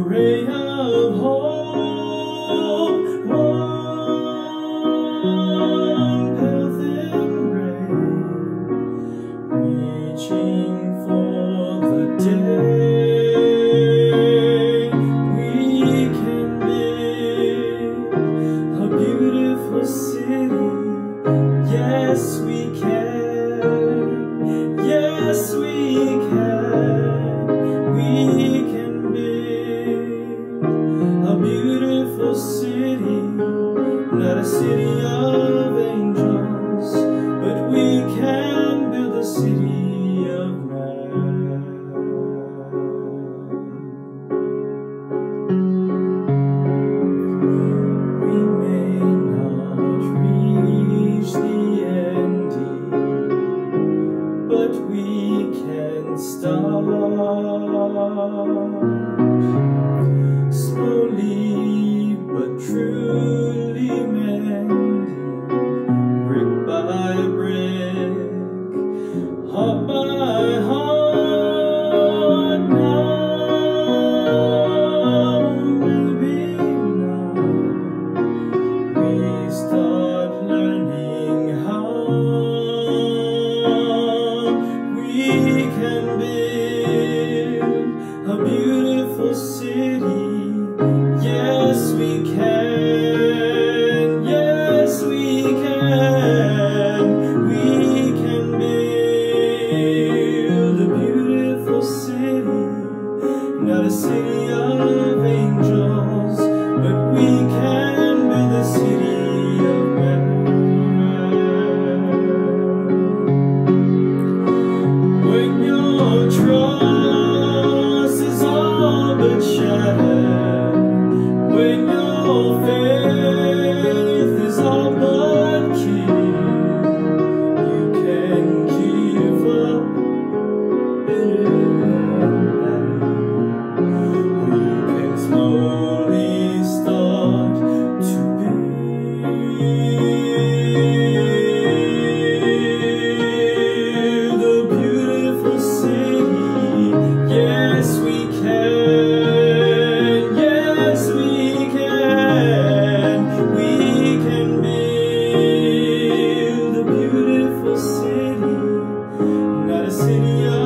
ray of hope, one earthen ray, reaching for the day we can build a beautiful city. Yes, we can. Yes, we can. We can build a beautiful city, not a city of angels, but we can build a city of man. We may not reach the ending, but we can start. Slowly but truly mending, brick by brick, heart by heart. Now will be now. We start learning how we can build a beautiful city. Yes, we can. Yes, we can. We can build a beautiful city, not a city of angels, but we can build a city of men. When your trust is all but shattered, when your faith is all but killed, you can give up bitter and or you can slowly start to build a beautiful city. Yes, we can. Yes, we can. We can build a beautiful city, not a city of